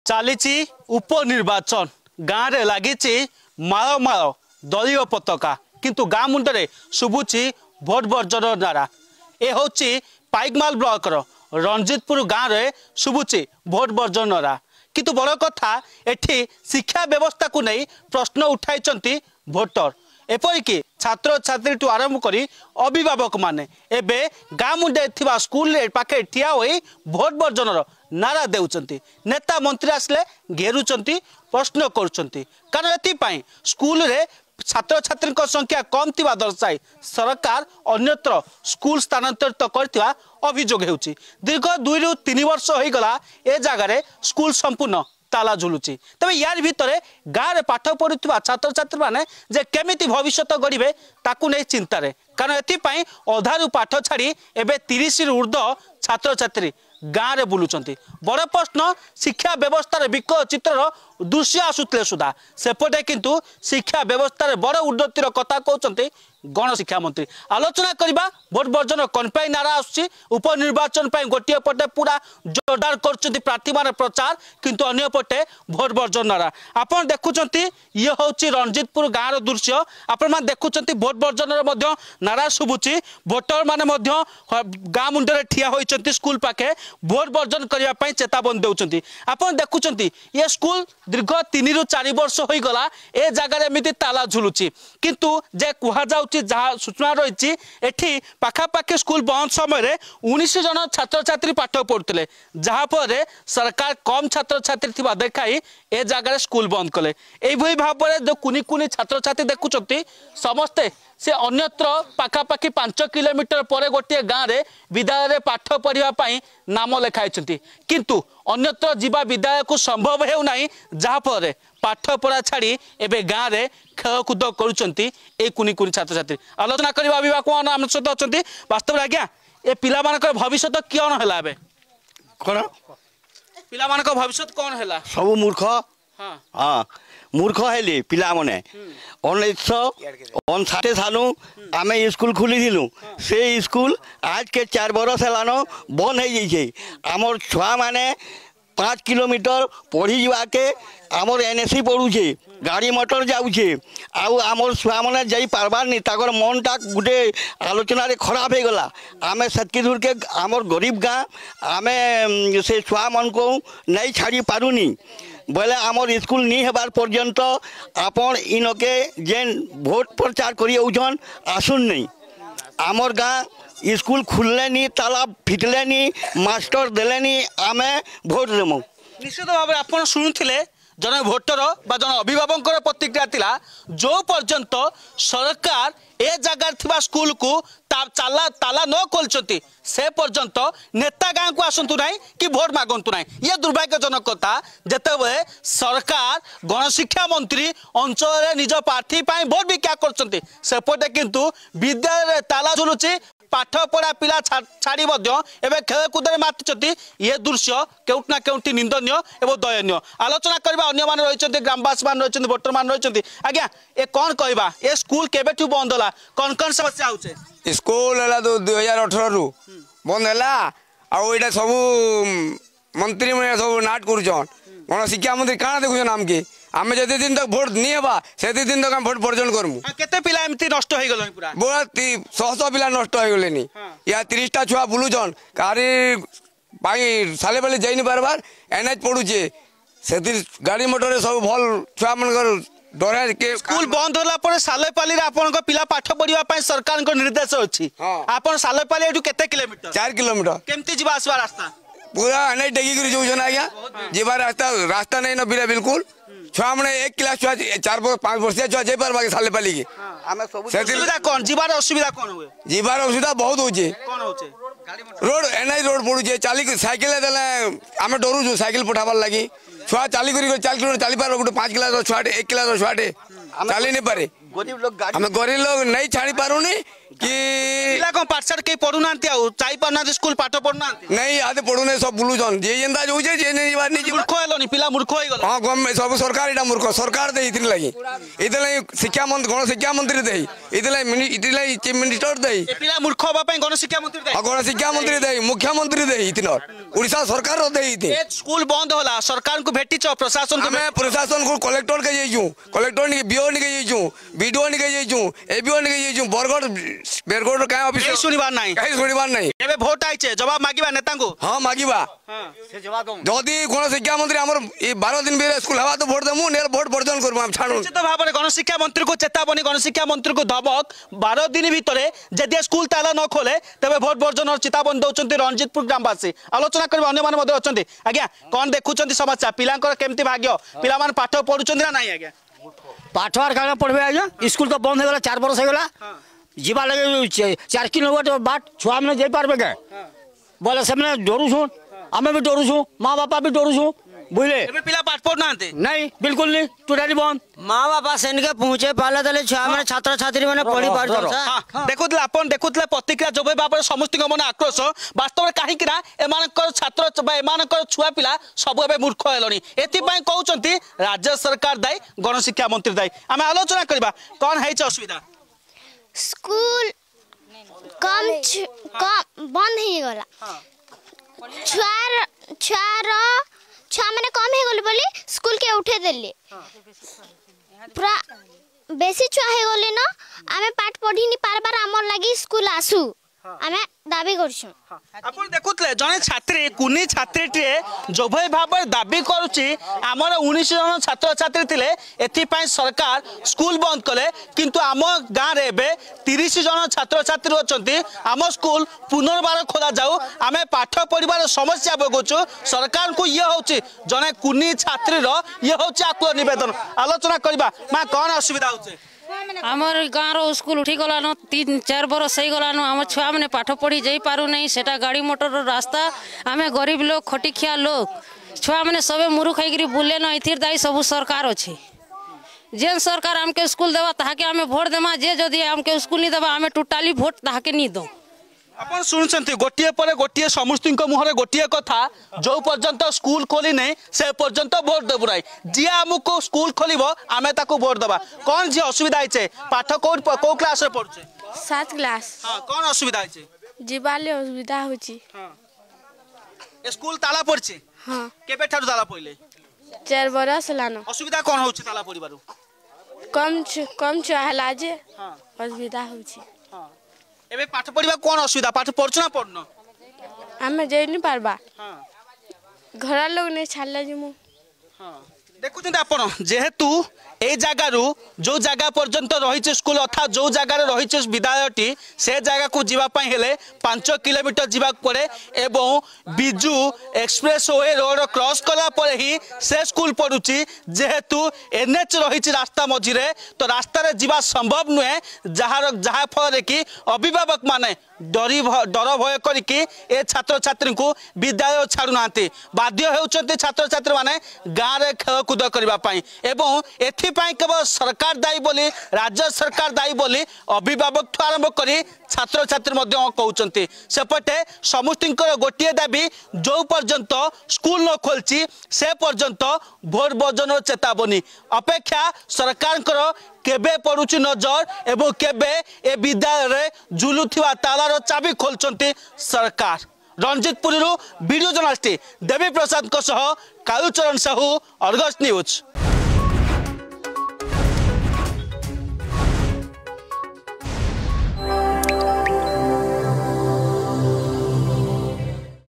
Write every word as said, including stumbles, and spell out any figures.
चली उपनिर्वाचन गाँव में लगी माଳ माଳ दलीय पताका किंतु गाँ मुंडे शुभुची भोट बर्जन नारा। ए हूँ पाइकमाल ब्लॉकर रणजितपुर गाँव में शुभुची भोट बर्जन नारा। किंतु बड़ कथा एठी शिक्षा व्यवस्था को नहीं प्रश्न उठाई भोटर एपरिक छात्र छात्री ठू आरंभ करी अभिभावक माने एबे गाँ मुंडे थिबा स्कूल पाखे ठिया होई भोट बर्जन नारा देउचंती। नेता मंत्री आसले घेरुचंती प्रश्न करुचंती कारण एथि स्कूल रे छात्र छात्री संख्या कम थिबा दर्शाई सरकार अन्यत्र स्कूल स्थानांतरित करथिबा अभियोग हेउची। दीर्घ दुई रु तीन वर्ष हो गला ए जगार स्कूल संपूर्ण ताला झुलुची। तबे यार भितर गाँव में पाठ पढ़ुवा छात्र छात्री माने जे केमिति भविष्य गढ़े ताकू नहीं चिंतार कारण एथि अधारू पाठ छाड़ी एबे तीस ऊर्ध्व छात्र छात्री गाँव में बुलुचंती। बड़ प्रश्न शिक्षा व्यवस्था विकट चित्र दृश्य आसुले सुधा सेपटे किंतु शिक्षा व्यवस्था बड़ उन्नतिर कथा कहते गण शिक्षा मंत्री। आलोचना करवा भोट बर्जन कौन नारा आसुची उपनिर्वाचन गोटे पटे पूरा जोरदार कर प्रार्थी मान प्रचार किंतु अन्य पटे भोट बर्जन नारा। आपन देखुंत ये हूँ रणजितपुर गाँव दृश्य आपण मैंने देखुंत भोट बर्जन नारा शुभुची। भोटर माने गाँ मुंडे ठिया होती स्कूल पाखे भोट बर्जन करने चेतावनी देउछंती। आपन देखुंत ये स्कूल दीर्घ तीन रु चार वर्ष हो गला ए जगार एमती ताला झुलुची किंतु जे कह जहाँ सूचना रही एठी पाखापाखि स्कूल बंद समय उन्नीस जन छात्र छात्री पाठ पढ़ुते जहाँफल सरकार कम छात्र छात्री थी देखाई ए जगार स्कूल बंद कले। यही भाव में जो कुनी कुनी छात्र छात्री देखुंत समस्ते से अन्यत्र पाखापाखि पांच किलोमीटर पर गोटे गाँव में विद्यालय पाठ पढ़ाई नाम लिखाई किंतु अन्यत्र जीवा विद्यालय को संभव होना जहाँफल पाठ पढ़ा छाड़ी एवं गाँव में खेलकूद करुँच कुनी कुनी छात्र छात्री। आलोचना करवा अभिभावक आम सहित अच्छा वास्तव में आज्ञा ए पिला भविष्य कौन है कौन पिला भविष्य कौन है सब मूर्ख हाँ हाँ मूर्ख हेली पिला मने उन्नीस अनसाठे सालू आम स्कूल खोली दिलु से स्कूल आज के चार बरस है बंद हो जाइए। आमर छुआ माने पाँच किलोमीटर पढ़ी जाके आमर एनएससी पढ़ुचे गाड़ी मोटर जाऊे आमर छुआ मैंने जाई पारबार नहीं ताकर मन टा गोटे आलोचन खराब हो गला। आम सेतकी दूर के आमर गरीब गाँ आम से छुआ मन को नहीं छाड़ी पारुनी बोले आमर स्कूल नहीं होबार पर्यंत आपन इनके जेन भोट प्रचार कर आसुन नहीं आमर गाँ स्कूल खुलले नी ताला फिटले नी मास्टर देले नी आमे भोट देमु। निश्चित भाव आप शुणुले जन भोटर बा जन अभिभावक प्रतिक्रिया थिला जो पर्यंत सरकार ए जगार थिबा स्कूल को ताला ताला न खोलचंती से पर्यंत नेता गाँव को आसतु ना कि भोट मागंतु ना। ये दुर्भाग्यजनक कथा जेतेबे सरकार गणशिक्षा मंत्री अंचल निज प्रार्थी भोट भिक्षा करचंती सेपटे किंतु विद्यालय ताला झुलुची पाठ पढ़ा पिला छाड़ी एवं खेलकूद माति ये दृश्य केउटना केउटी निंदनीय एवं दयनीय। आलोचना करवा अन्य मान रही ग्रामवासी मान रही भोटर मान रही आज्ञा ए कौन कहवा ए स्कूल केबेठू बंद होला कौन कौन समस्या होचे स्कूल है तो दुई हजार अठर रु बंद है आईटा सब मंत्री मैंने सब नाट कर गण शिक्षा मंत्री काଣା देखुन आम के आम जते दिन तक भोट नहीं हवा से दिन तक भोट बर्जन करमु केते पिला एमती नष्ट हो गलन पूरा बहुत शह शह पिला नष्ट हो गलेनी या तीस टा छुआ बुलुचन कारी पाई साले बाले जाई नहीं पारबार एनएच पड़ुचे से गाड़ी मोटर सब भल छुआ मन डर के स्कूल बंद होला पर सालेपाली रे आपन को पिला पाठ पढ़िबा पई सरकार को निर्देश अछि आपन सालेपाली एटू केते किलोमीटर चार किलोमीटर केमती जिबा आसबा रास्ता पूरा एनएच डेगी कर जोजन आज्ञा जीवा रास्ता रास्ता नहीं न बिना बिल्कुल छुआ मैंने एक क्लास छुआ चार पाँच वर्षिया छुआ जाई पारबा के साले पाली की सुविधा कौन जीवार असुविधा कौन हुए जीवार असुविधा बहुत होचे कौन होचे रोड एनआई रोड पड़ुचे चाली साइकिल देले आमे डरुछु साइकिल पठाबार लागि छुआ चाली करी चार किलोमीटर चाली पार गोटे पाँच क्लास छुआटे एक क्लास छुआटे चाली नहीं पारे गरीब लोग आम गरीब लोग नहीं छाड़ी पारुनी कि पिला कौन पाठशाला के पढ़ू ना जाई पारना स्कूल पाठ पढ़ू ना नहीं आदे पढ़ू नहीं सब बुलूछन जे जेंदा जोजे जे नहीं बात नहीं मूर्ख हेलोनी पिला मूर्ख होई गलो हां गम सब सरकार इटा मूर्ख सरकार दे इतनी लगी इतने लगी शिक्षा मंत्री गण शिक्षा मंत्री दे इतने लगी इतने लगी चीफ मिनिस्टर दे ए पिला मूर्ख होबा पई गण शिक्षा मंत्री दे गण शिक्षा मंत्री दे मुख्यमंत्री दे इतने ओडिशा सरकार दे इते ए स्कूल बंद होला सरकार को भेटी छ प्रशासन को हमें प्रशासन को कलेक्टर के जेजू कलेक्टर ने बीओ ने के जेजू बीडीओ ने के जेजू एबीओ ने के जेजू बरगढ़ बेरगढ़ का ऑफिस कहीं सुनिबार नहीं कहीं सुनिबार नहीं एबे वोट आइछे जवाब मागिबा नेता को हां मागिबा हां से जवाब दो जदी कोन शिक्षा मंत्री हमर ए बारह दिन बेरे स्कूल हवा तो वोट देमु नेर वोट बर्जन करबा हम छाडू निश्चित भाव में गण शिक्षा मंत्री को चेतावनी गण शिक्षा मंत्री को धमक बारह दिन भितर जदि स्कूल ताला न खोले तबे भोट बर्जन और चेतावनी दउचंती रणजीतपुर ग्रामवासी आलोचना करबा अन्य मान मध्ये अछंती आज्ञा कोन देखुचंती समस्या पिलांकर केमती भाग्य पिला मान पाठ पढुचंती ना नाही आज्ञा पाठवार काना पढ़बे आज्ञा स्कूल तो बंद हो गला चार बरस हो गला जीवा लगे चार किलोमीटर बाट छुआ मैंने जाई पारबे के बोले से मैंने डरू छु आमे भी डरू छु मां बापा भी डरू छु बुझले एबे पिला पाठ पढ नांते नहीं बिल्कुल नहीं टोटली बंद माँ बापा सेनके पहुंचे पाले तले छुआ मैंने छात्र छात्री मैंने पढ़ी पारछन हां देखुतले अपन देखुतले प्रतिक्रिया जबे बापर समस्त मन आक्रोश वास्तव में काहे किना एमानकर छात्र बा एमानकर छुआ पिला सब एबे मूर्ख हेलोनी एति पई कहउचंती राज्य सरकार दाई गण शिक्षा मंत्री दाई आमे आलोचना करबा कोन है असुविधा स्कूल कम कम बंद ही गला छुआर छुआर छुआ मैंने कम ही गले बोली स्कूल के उठे देले पूरा बेसी छुआ हे गले न आमे पाठ पढ़ी नि पारबार हमर लागि स्कूल आसु आमे दाबी करछु अपन देखुतले जने छात्री कुनी छात्रीटे जोभय भाव दाबी करूची हमर उन्नीस जन छात्र छात्री थिले एथि पई सरकार स्कूल बंद कले किंतु आम गां रे बे तीस जन छात्र छात्री अछंती आम स्कूल पुनर्बार खोला जाऊ आमे पाठ पढ़िबार समस्या भोगुछु सरकार को ये होची जने कुनी छात्री रो ये होची आकुल निवेदन आलोचना करबा मा कोन असुविधा होचे आमर गाँव रो स्कूल उठी गलान तीन चार बरस हो गलान आम छुआ मैंने पाठ पढ़ी जाई पारू नहीं सेटा गाड़ी मोटर रास्ता आमे गरीब लोग खटिखिया लोग छुआ मैंने सबे मुरु खाई बुले न इथिर दाई सब सरकार अच्छे जेन सरकार आमके स्कूल देवा ताहाके आमे भोट देमा जे जदि आमके स्कूल नहीं देवा आमे टोटाली भोट ताहाके नहीं दो अपन सुनछंती गोटिए पर गोटिए समस्तिंक मुहरे गोटिए कथा जो पर्यंत स्कूल खोली नहीं से पर्यंत भोट देबु राई जी हमको स्कूल खोलिबो आमे ताको भोट देबा कोन जे असुविधा आइछे पाठ को को क्लास रे पढुछे सात क्लास हां कोन असुविधा आइछे जीवाले असुविधा होची हां स्कूल ताला पड़छे हां केबे ठारू ताला पइले चार बरस लानो असुविधा कोन होची ताला पड़िबारु कम कम चहला जे हां असुविधा होची हां एबे पाठ पढ़िबा कोन असुविधा पाठ पढ़छु ना पढ़नो हमें जाई नहीं पारबा हां घर लोग नहीं छाड़ला जिमु हां देखुछन आपण जेहेतु ए जगारू जो जगह पर्यंत रही स्कूल अर्थात जो जगार रही विद्यालयटी से जगह को जीवाई हेले पांच किलोमीटर जीवा पड़े एवं Biju expressway road cross कला परे ही से स्कूल पड़ुची जेहेतु एनएच रही रास्ता मझीरे तो रास्ता रे जीवा संभव नुहे जार जहाँ फल कि अभिभावक माने डरी डर भय करके ए छात्र छात्री को विद्यालय छाड़ू ना बाध्य होउचंती छात्र छात्री माने गाँव में खेलकूद करने एवं एथिपाई केवल सरकार दायी बोली राज्य सरकार दायी बोली अभिभावक आरंभ कर छात्र छात्री कहते सेपटे समस्तर गोटे दाबी जो पर्यंत स्कूल न खोलची से पर्यंत भोट बर्जन चेतावनी अपेक्षा सरकार केबे पड़ुची नजर एवं केबे ए विद्यालय झुलुथिबा तालार चाबी खोलचंती सरकार। Ranjitpur video journalist Devi Prasad Kalucharan Sahu Argus news.